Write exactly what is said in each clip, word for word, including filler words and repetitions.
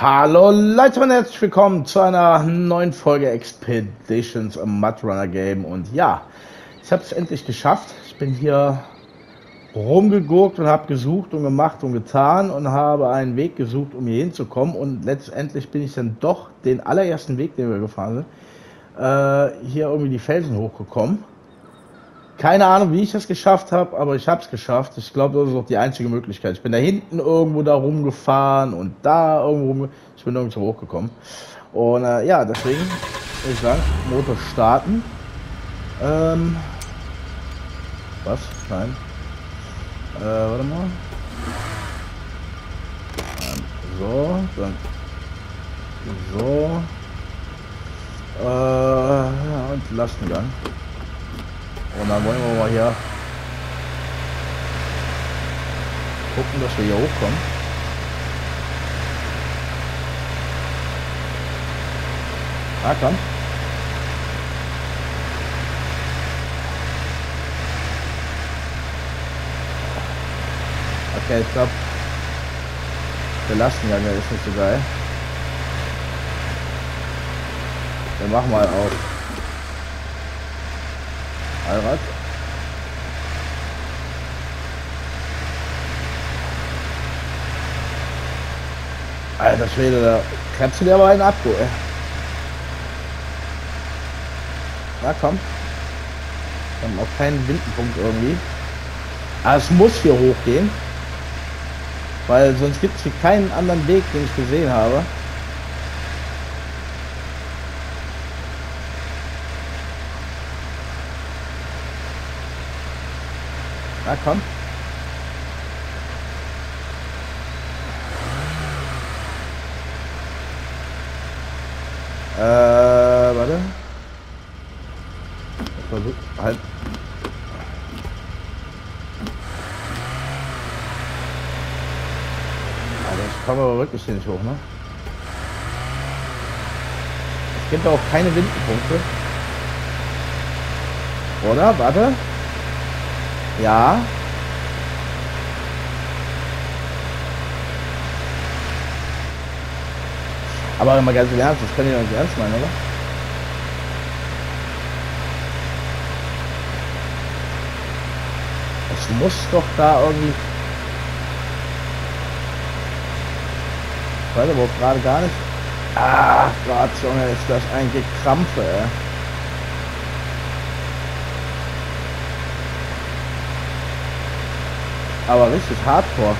Hallo Leute und herzlich willkommen zu einer neuen Folge Expeditions im Mudrunner Game. Und ja, ich habe es endlich geschafft. Ich bin hier rumgegurkt und habe gesucht und gemacht und getan und habe einen Weg gesucht, um hier hinzukommen. Und letztendlich bin ich dann doch den allerersten Weg, den wir gefahren sind, äh, hier irgendwie die Felsen hochgekommen. Keine Ahnung, wie ich das geschafft habe, aber ich habe es geschafft. Ich glaube, das ist auch die einzige Möglichkeit. Ich bin da hinten irgendwo da rumgefahren und da irgendwo rum. Ich bin nirgendwo hochgekommen. Und äh, ja, deswegen würde ich sagen, Motor starten. Ähm, was? Nein. Äh, warte mal. Ähm, so, dann so. Äh, und Lastengang. Und dann wollen wir mal hier gucken, dass wir hier hochkommen. Ah, komm. Okay, ich glaube, der Lastengang der ist nicht so geil. Dann machen wir halt auf. Allrad. Alter Schwede, da krebst du dir aber einen ab, du, ey. Na komm. Wir haben auch keinen Windenpunkt irgendwie. Aber es muss hier hochgehen. Weil sonst gibt es hier keinen anderen Weg, den ich gesehen habe. Na komm. Äh, warte. Versuch, halt. Alter, ich komme aber wirklich hier nicht hoch, ne? Es gibt auch keine Windenpunkte. Oder? Warte. Ja. Aber immer ganz im Ernst, das können die doch nicht ernst meinen, oder? Es muss doch da irgendwie... Ich weiß aber auch gerade gar nicht... Ach Gott, Junge, ist das ein Gekrampfe, ey. Aber richtig hardcore.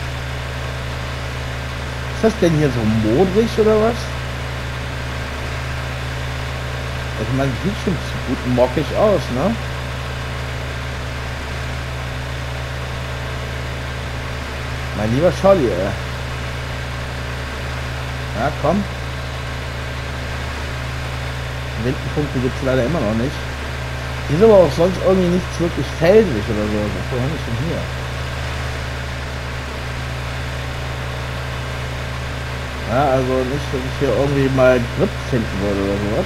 Ist das denn hier so modrig oder was? Ich meine, sieht schon gut mockig aus, ne? Mein lieber Scholli, ey. Ja, komm. Windenpunkte gibt es leider immer noch nicht. Hier ist aber auch sonst irgendwie nichts wirklich felsig oder so. Was haben wir denn hier? Ja, also nicht, dass ich hier irgendwie mal Grip finden würde oder sowas.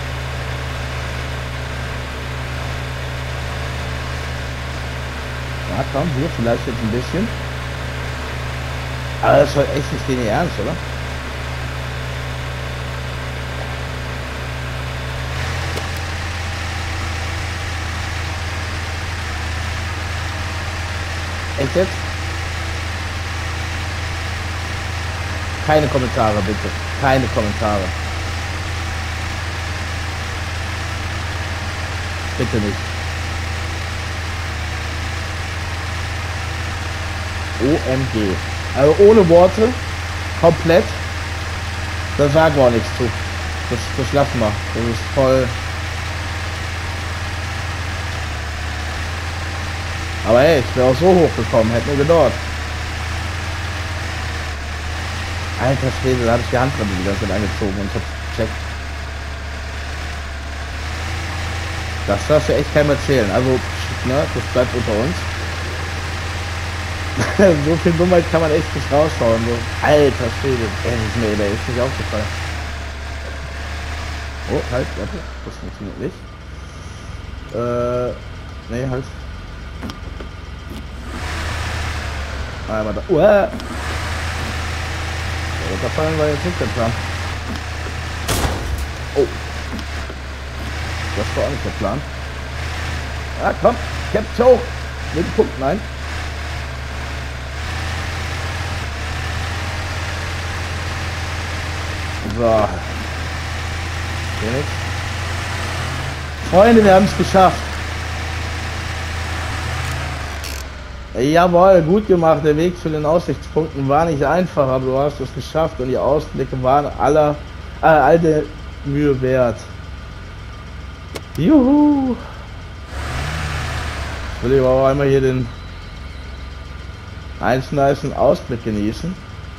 Ja, komm, hier vielleicht jetzt ein bisschen. Aber das ist halt echt nicht den Ernst, oder? Echt jetzt? Keine Kommentare, bitte. Keine Kommentare. Bitte nicht. O M G. Also ohne Worte. Komplett. Da sagen wir auch nichts zu. Das, das lassen wir. Das ist voll. Aber hey, ich wäre auch so hochgekommen. Hätte nur gedauert. Alter Schwede, da habe ich die Handbremse die ganze Zeit angezogen und ich hab's gecheckt. Das darfst du echt keinem erzählen. Also, ne, das bleibt unter uns. So viel Dummheit kann man echt nicht raushauen. So. Alter Schwede, ey, das ist mir der ist nicht aufgefallen. Oh, halt, warte, das funktioniert nicht. Äh, nee, halt. Einmal da. Uah. Runterfallen war jetzt nicht der Plan. Oh. Das war auch nicht der Plan. Ja, komm. Cappt hoch. Mit dem Punkt, nein. So. Phoenix. Freunde, wir haben es geschafft. Jawohl, gut gemacht. Der Weg zu den Aussichtspunkten war nicht einfach, aber du hast es geschafft und die Ausblicke waren aller, äh, all der Mühe wert. Juhu! Jetzt will ich aber auch einmal hier den einzelnen Ausblick genießen.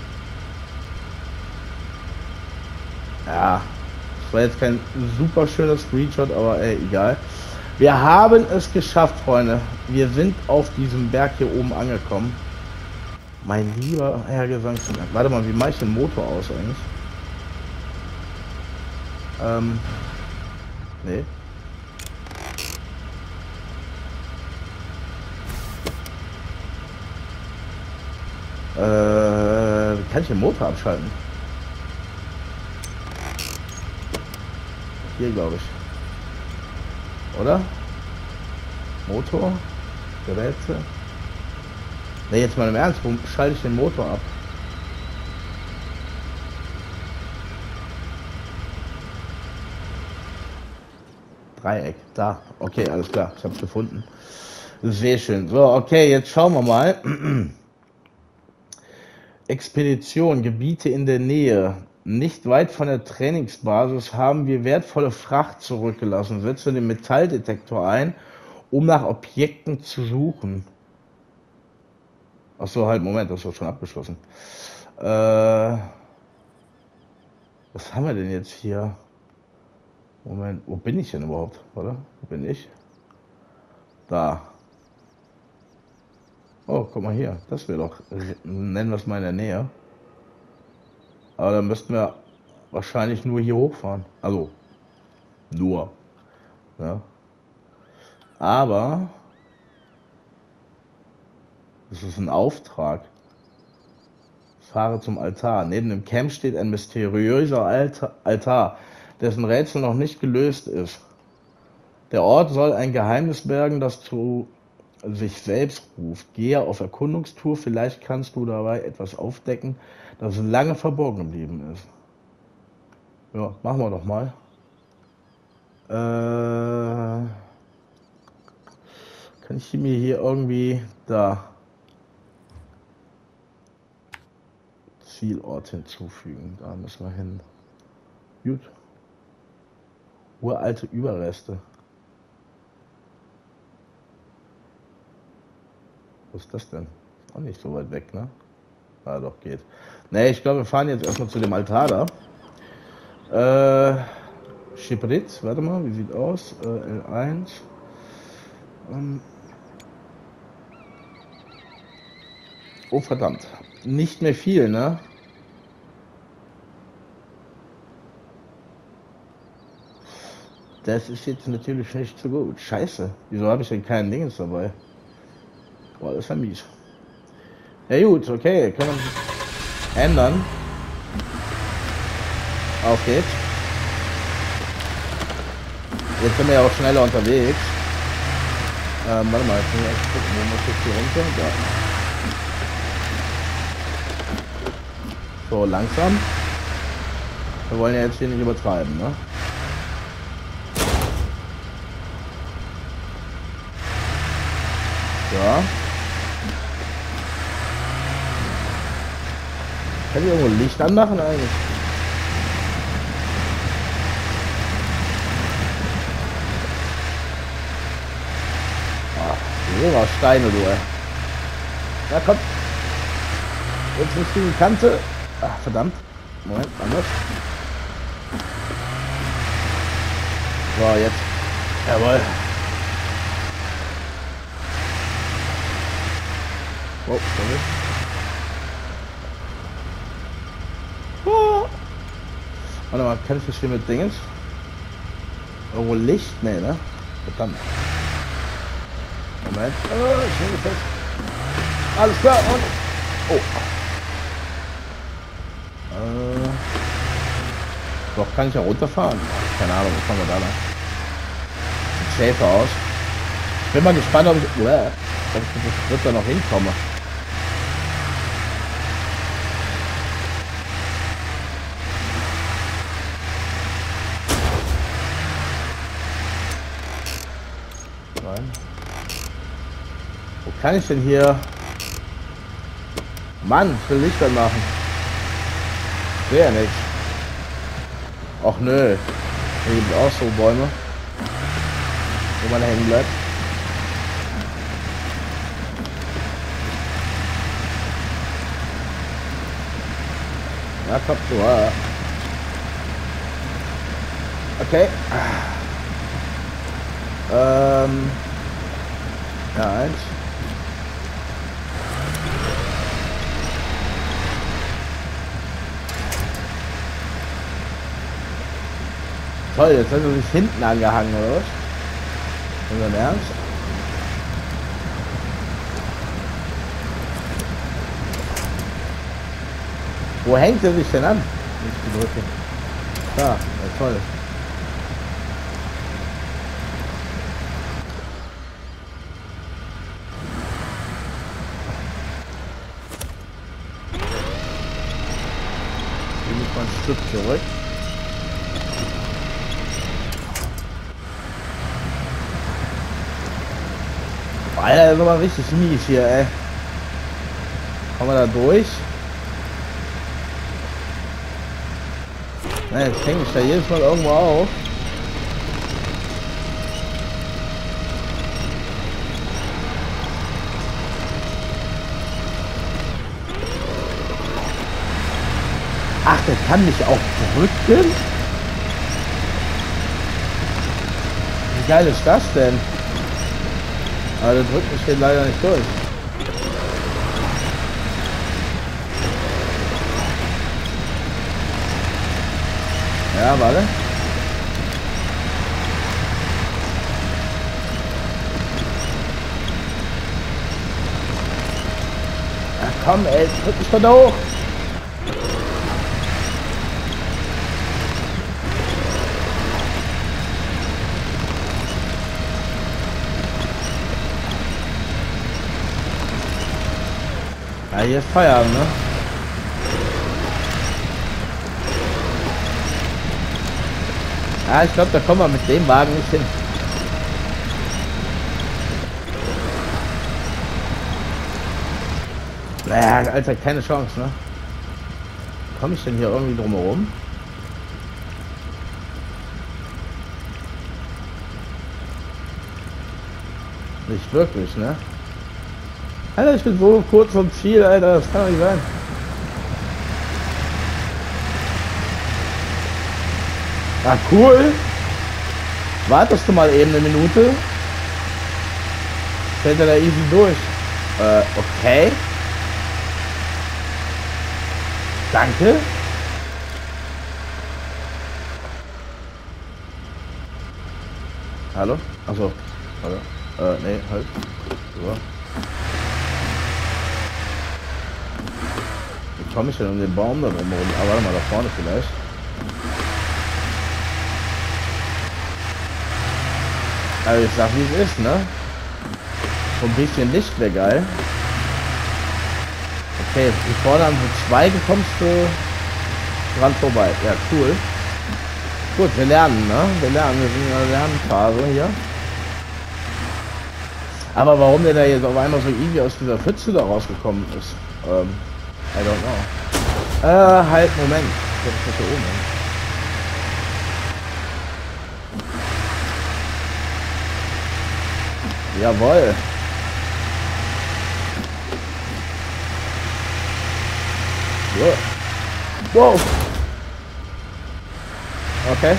Ja, das war jetzt kein super schöner Screenshot, aber ey, egal. Wir haben es geschafft, Freunde. Wir sind auf diesem Berg hier oben angekommen. Mein lieber Herr Gesangssänger. Warte mal, wie mache ich den Motor aus eigentlich? Ähm, nee. Äh, kann ich den Motor abschalten? Hier, glaube ich. Oder? Motor? Geräte? Ne, jetzt mal im Ernst, wo schalte ich den Motor ab? Dreieck, da. Okay, alles klar, ich habe es gefunden. Sehr schön. So, okay, jetzt schauen wir mal. Expedition, Gebiete in der Nähe. Nicht weit von der Trainingsbasis haben wir wertvolle Fracht zurückgelassen. Setze den Metalldetektor ein, um nach Objekten zu suchen. Achso, halt, Moment, das ist schon abgeschlossen. Äh, was haben wir denn jetzt hier? Moment, wo bin ich denn überhaupt? Oder? Wo bin ich? Da. Oh, guck mal hier. Das wäre doch, nennen wir es mal in der Nähe. Aber dann müssten wir wahrscheinlich nur hier hochfahren. Also, nur. Ja. Aber, das ist ein Auftrag. Fahre zum Altar. Neben dem Camp steht ein mysteriöser Altar, dessen Rätsel noch nicht gelöst ist. Der Ort soll ein Geheimnis bergen, das zu sich selbst ruft. Gehe auf Erkundungstour, vielleicht kannst du dabei etwas aufdecken, das lange verborgen geblieben ist. Ja, machen wir doch mal. Äh, kann ich mir hier irgendwie da Zielort hinzufügen? Da müssen wir hin. Gut. Uralte Überreste. Was ist das denn? Auch nicht so weit weg, ne? Ah, doch, geht. Ne, ich glaube, wir fahren jetzt erstmal zu dem Altar da. Äh, Schiprit, warte mal, wie sieht aus? Äh, L eins. Ähm. Oh, verdammt. Nicht mehr viel, ne? Das ist jetzt natürlich nicht so gut. Scheiße. Wieso habe ich denn keinen Dingens dabei? Boah, das ist ja mies. Ja gut, okay, können wir uns ändern. Auf geht's. Jetzt sind wir ja auch schneller unterwegs. Ähm, warte mal, jetzt muss ich echt gucken, wo muss ich hier runter? Da. So, langsam. Wir wollen ja jetzt hier nicht übertreiben, ne? Ja. Kann ich irgendwo Licht anmachen eigentlich? Ach, so was Steine, du, ey. Ja, komm. Jetzt nicht gegen die Kante. Ach, verdammt. Moment, anders. So, jetzt. Jawohl. Oh, sorry. Oh. Warte mal, kann ich das hier mit Dingens? Irgendwo Licht? Nee, ne? Verdammt. Moment. Oh, ich nehme fest. Alles klar und. Oh. Doch, kann ich ja runterfahren? Keine Ahnung, was fangen wir da lang? Sieht schäfer aus. Ich bin mal gespannt, ob ich, uah, ob ich das wird da noch hinkomme. Nein. Wo kann ich denn hier? Mann, ich will Licht machen. Ich sehe ja nichts. Och nö. Hier gibt es auch so Bäume, wo man hängen bleibt. Ja, komm, du. Okay. Ähm. Ja, eins. Toll, jetzt hat er sich hinten angehangen, oder was? Ist das Ernst? Wo hängt er sich denn an? Nicht gedrückt. Da, ja, toll. Hier muss man ein Stück zurück. Alter, das ist aber richtig mies hier, ey. Kommen wir da durch? Na, jetzt hänge ich da jedes Mal irgendwo auf. Ach, der kann mich auch drücken? Wie geil ist das denn? Aber der drückt mich hier leider nicht durch. Ja, warte. Ach komm, ey, drück mich doch da hoch. Ja, hier ist Feierabend, ne? Ja, ich glaube, da kommen wir mit dem Wagen nicht hin. Naja, Alter, keine Chance, ne? Komme ich denn hier irgendwie drum herum? Nicht wirklich, ne? Alter, ich bin so kurz vom Ziel, Alter, das kann doch nicht sein. Ah, cool. Wartest du mal eben eine Minute. Fällt er da easy durch. Äh, okay. Danke. Hallo? Achso. Hallo? Äh, nee, halt. So. Wie komme ich denn um den Baum da rum? Ah, warte mal, da vorne vielleicht. Also ich sag, wie es ist, ne? So ein bisschen Licht wäre geil. Okay, hier vorne an so Zweige kommst du dran vorbei. Ja, cool. Gut, wir lernen, ne? Wir lernen, wir sind in der Lernphase hier. Aber warum der da jetzt auf einmal so easy aus dieser Pfütze da rausgekommen ist, ähm, I don't know. Äh, halt, Moment. Ich glaube, ich muss hier oben hin. Jawohl. So. Wow. Okay.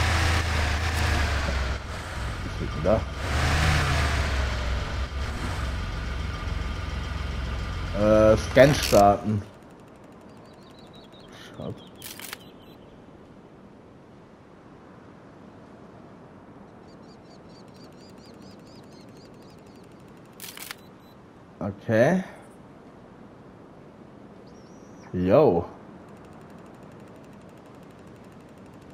Was steht denn da? Äh, Scan starten. Schade. Okay. Yo.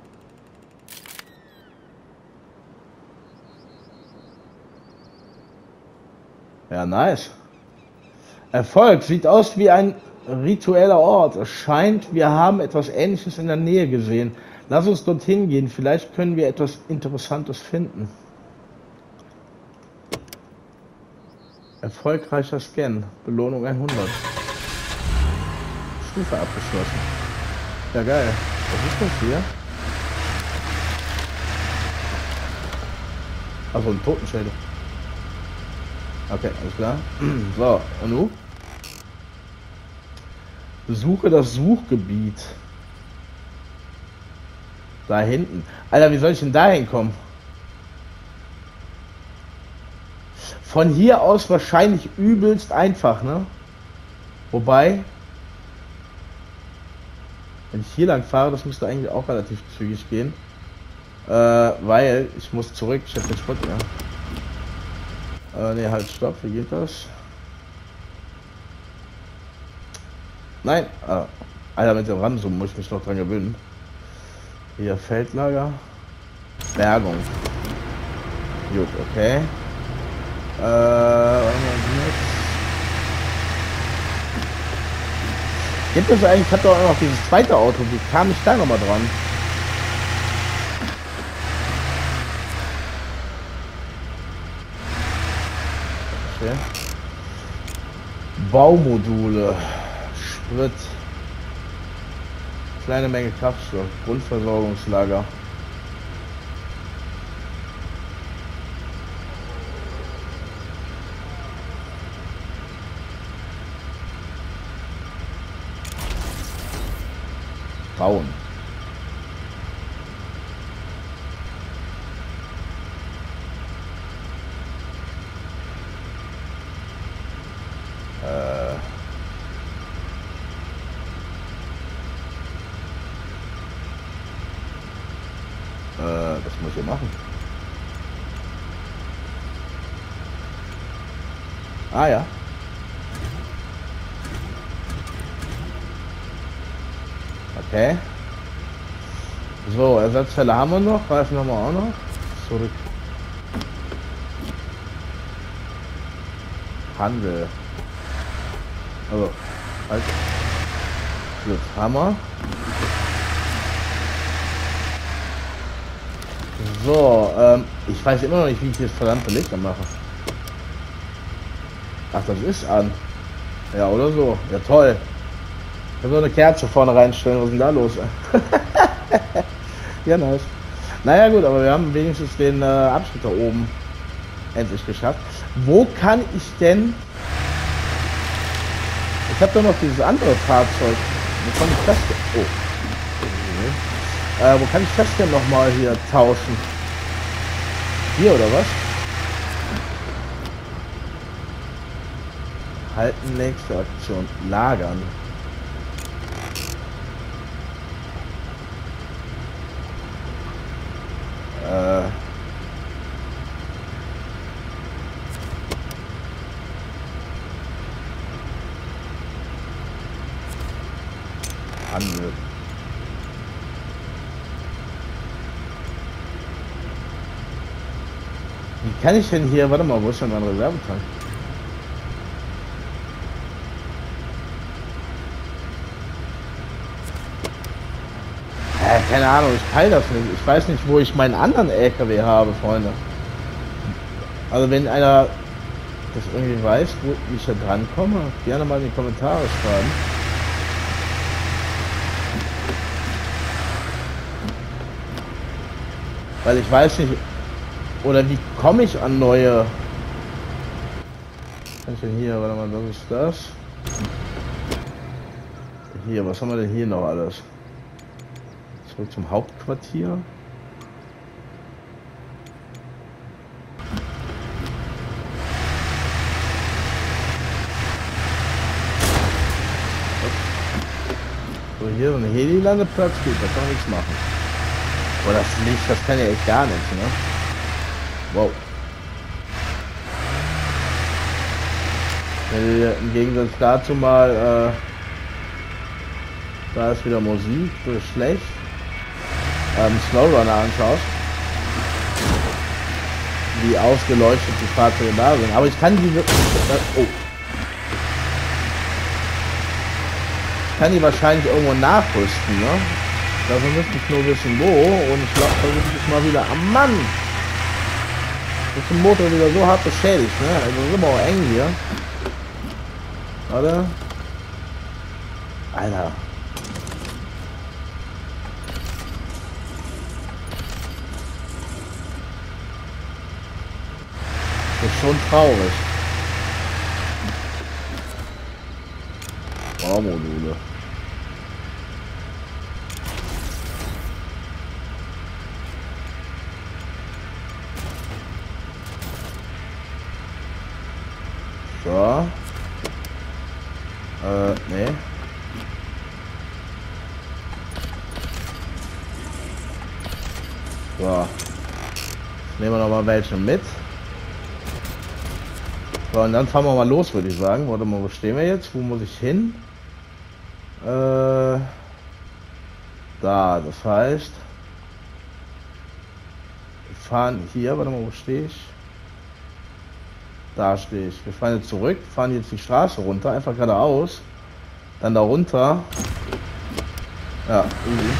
Ja, nice. Erfolg. Sieht aus wie ein ritueller Ort. Es scheint, wir haben etwas Ähnliches in der Nähe gesehen. Lass uns dorthin gehen. Vielleicht können wir etwas Interessantes finden. Erfolgreicher Scan. Belohnung hundert. Stufe abgeschlossen. Ja, geil. Was ist das hier? Also ein Totenschädel. Okay, alles klar. So, und du? Besuche das Suchgebiet. Da hinten. Alter, wie soll ich denn da hinkommen? Von hier aus wahrscheinlich übelst einfach, ne? Wobei, wenn ich hier lang fahre, das müsste eigentlich auch relativ zügig gehen. Äh, weil ich muss zurück, ich hab den Spot mehr. Äh, ne, halt, stopp, wie geht das? Nein, ah, Alter, mit dem Ramsum muss ich mich noch dran gewöhnen. Hier, Feldlager. Bergung. Gut, okay. Äh, gibt es eigentlich, ich hab doch auch noch dieses zweite Auto, wie kam ich da nochmal dran? Okay. Baumodule, Sprit, kleine Menge Kraftstoff, Grundversorgungslager. Bauen. Äh. Äh, das muss ich machen. Ah ja. Okay. So, Ersatzteile haben wir noch. Reifen haben wir auch noch. Zurück. Handel. Also, halt. Gut, Hammer. So, ähm, ich weiß immer noch nicht, wie ich das verdammte Licht mache. Ach, das ist an. Ja, oder so. Ja, toll. Ich kann so eine Kerze vorne reinstellen, was ist denn da los? Ja, nice. Naja gut, aber wir haben wenigstens den äh, Abschnitt da oben endlich geschafft. Wo kann ich denn... Ich habe doch noch dieses andere Fahrzeug. Wo kann ich das denn... Oh. Äh, wo kann ich das denn nochmal hier tauschen? Hier oder was? Halten, nächste Aktion. Lagern. Äh. Handel. Wie kann ich denn hier, warte mal, wo ist denn mein Reservetank? Keine Ahnung, ich teile das nicht. Ich weiß nicht, wo ich meinen anderen L K W habe, Freunde. Also wenn einer das irgendwie weiß, wo ich da dran komme, gerne mal in die Kommentare schreiben. Weil ich weiß nicht, oder wie komme ich an neue... Was kann ich denn hier, warte mal, was ist das? Hier, was haben wir denn hier noch alles? Zurück zum Hauptquartier. So, hier so ein Heli-Landeplatz, gut, da kann man nichts machen. Boah, das Licht, das kann ja echt gar nichts, ne? Wow. Wenn ihr im Gegensatz dazu mal, äh, da ist wieder Musik, das ist schlecht. Ähm, Snowrunner anschaust. wie ausgeleuchtet die Fahrzeuge da sind. Aber ich kann die wirklich... Oh. Ich kann die wahrscheinlich irgendwo nachrüsten, ne? Dafür müsste ich nur wissen, wo. Und ich glaube, versuche ich mal wieder am Mann. Ist der Motor wieder so hart beschädigt, ne? Also ist immer auch eng hier. Warte. Alter. Das ist schon traurig. Baumodule. So. Äh, nee. So. Jetzt nehmen wir noch mal welche mit. So, und dann fahren wir mal los, würde ich sagen. Warte mal, wo stehen wir jetzt? Wo muss ich hin? Äh, da, das heißt, wir fahren hier, warte mal, wo stehe ich? Da stehe ich. Wir fahren jetzt zurück, fahren jetzt die Straße runter, einfach geradeaus. Dann da runter. Ja, easy.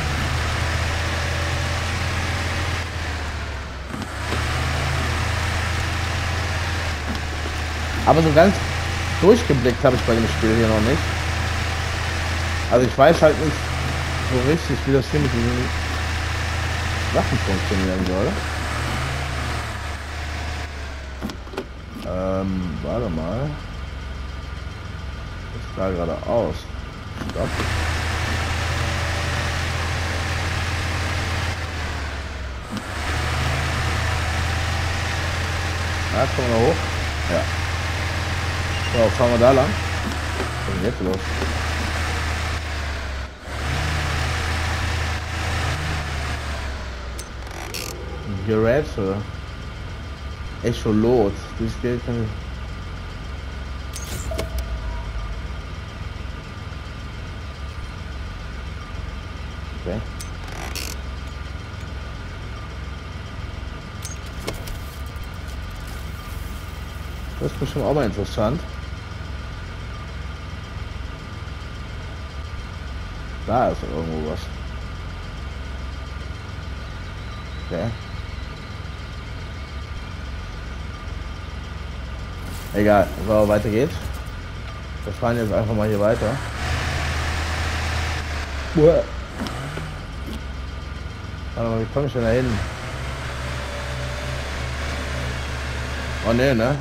Aber so ganz durchgeblickt habe ich bei dem Spiel hier noch nicht. Also ich weiß halt nicht so richtig, wie das hier mit diesen Waffen funktionieren soll. Ähm, warte mal. Ist da geradeaus. Stopp. Na, kommen wir hoch. Ja. So, fahren wir da lang. Was ist denn jetzt los? Geräte. Echolot. Dieses Geld kann ich... Okay. Das ist bestimmt auch mal interessant. Da ist irgendwo was. Okay. Egal, so, weiter geht's. Wir fahren jetzt einfach mal hier weiter. Uah. Warte mal, wie komme ich denn da hin? Oh ne, ne?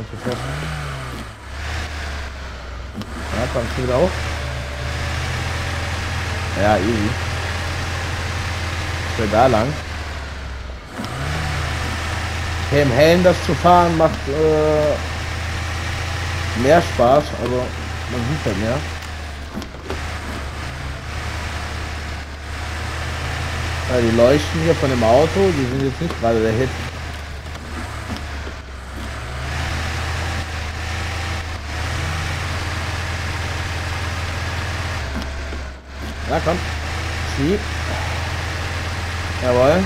Ja, kommst du wieder hoch? Ja, easy. Ich will da lang. Okay, im Hellen das zu fahren macht äh, mehr Spaß, also man sieht halt mehr. Ja, die Leuchten hier von dem Auto, die sind jetzt nicht gerade der Hit. Ja, komm. Sieh. Jawohl.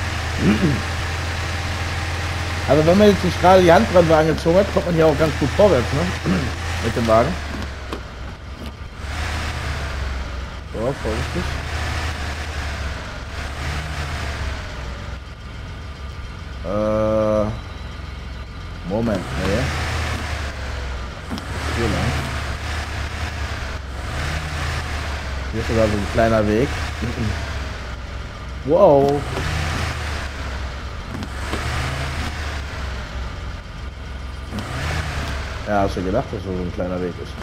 Also wenn man jetzt nicht gerade die Handbremse angezogen hat, kommt man hier auch ganz gut vorwärts, ne? Mit dem Wagen. So, vorsichtig. Äh, Moment, nee. Hier lang. Hier ist sogar so ein kleiner Weg. Wow. Ja, hast du gedacht, dass so ein kleiner Weg ist?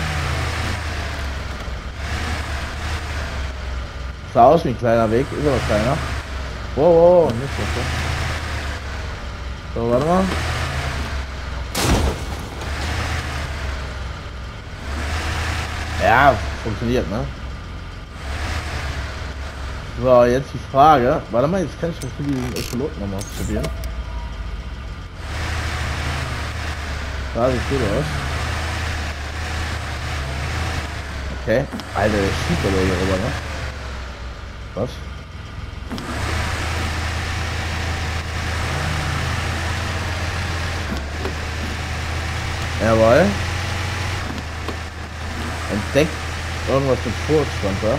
Sah aus wie ein kleiner Weg, ist aber kleiner. Wow, wow, nicht so. So, warte mal. Ja, funktioniert, ne? So, jetzt die Frage. Warte mal, jetzt kann ich das für diesen Echolot nochmal probieren. Da sieht gut aus. Okay. Alter, der schiebt aber hier rüber, ne? Was? Jawohl. Entdeckt irgendwas mit Furcht stand da.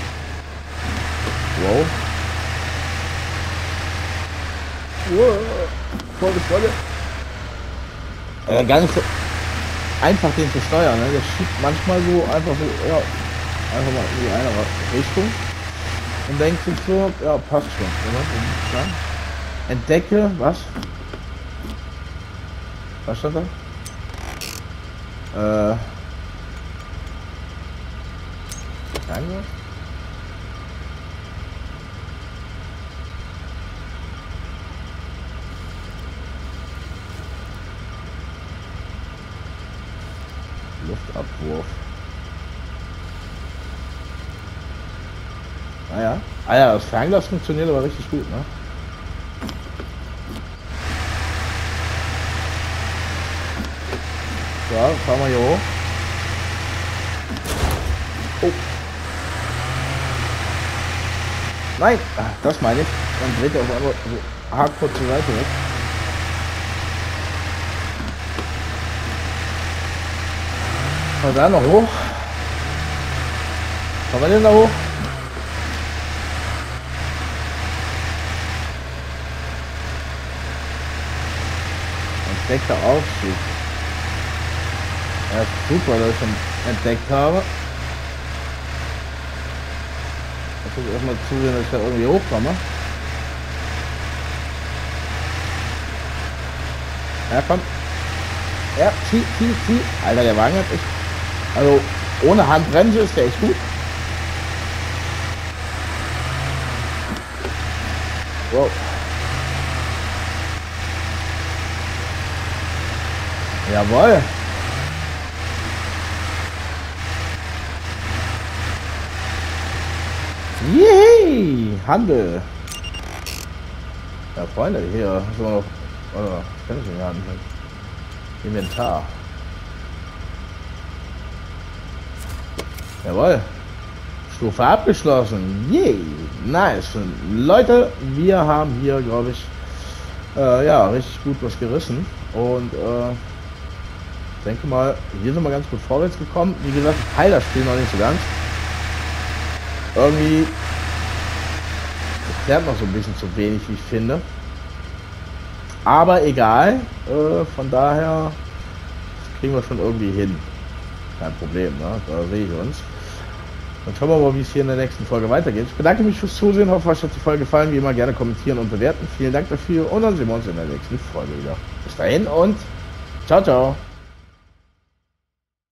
Wow. Wow. Volle, volle. Äh, gar nicht so einfach den zu steuern, ne? Der schiebt manchmal so einfach so, ja, einfach mal in die eine Richtung und denkt sich so, ja, passt schon, oder? Entdecke, was? Was stand da? Äh. Irgendwas? Luftabwurf. Naja. Ah ja, das Fernglas funktioniert aber richtig gut, ne? So, fahren wir hier hoch. Oh. Nein! Ach, das meine ich. Dann dreht er auf einmal so hardcore zur Seite weg. Und dann noch hoch. Kommen wir denn da hoch? Entdeckter Aufstieg. Ja, ist super, dass ich schon entdeckt habe. Ich muss erstmal zusehen, dass ich da irgendwie hochkomme. Ja, komm. Ja, zieh, zieh, zieh. Alter, der Wagen hat echt... Also, ohne Handbremse ist der echt gut. Wow. Jawohl. Yay! Handel. Ja, Freunde, hier sind wir noch. Oder, kann ich nicht haben. Inventar. Jawohl. Stufe abgeschlossen. Yay! Nice. Leute, wir haben hier, glaube ich, äh, ja, richtig gut was gerissen. Und äh, ich denke mal, hier sind wir ganz gut vorwärts gekommen. Wie gesagt, ich teile das Spiel noch nicht so ganz. Irgendwie erklärt noch so ein bisschen zu wenig, wie ich finde. Aber egal, äh, von daher kriegen wir schon irgendwie hin. Kein Problem, ne? Da sehe ich uns. Dann schauen wir mal, wie es hier in der nächsten Folge weitergeht. Ich bedanke mich fürs Zusehen, hoffe, euch hat die Folge gefallen. Wie immer gerne kommentieren und bewerten. Vielen Dank dafür und dann sehen wir uns in der nächsten Folge wieder. Bis dahin und ciao, ciao.